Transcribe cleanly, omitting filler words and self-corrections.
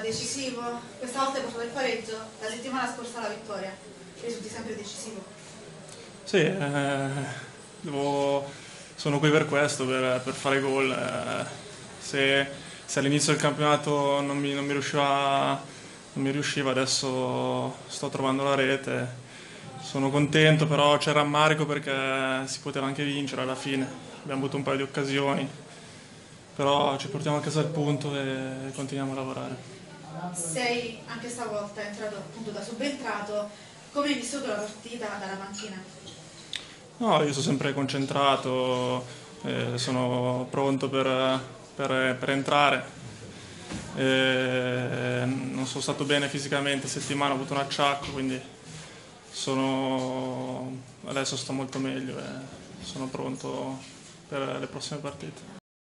decisivo, questa volta hai portato il pareggio, la settimana scorsa la vittoria, risulti sempre decisivo. Sì, sono qui per questo, per fare gol. Se all'inizio del campionato non mi riusciva, adesso sto trovando la rete. Sono contento, però c'è rammarico perché si poteva anche vincere alla fine. Abbiamo avuto un paio di occasioni, però ci portiamo a casa il punto e continuiamo a lavorare. Sei anche stavolta entrato appunto da subentrato, come hai vissuto la partita dalla panchina? No, io sono sempre concentrato, sono pronto per entrare. Non sono stato bene fisicamente settimana, ho avuto un acciacco, quindi adesso sto molto meglio e sono pronto per le prossime partite.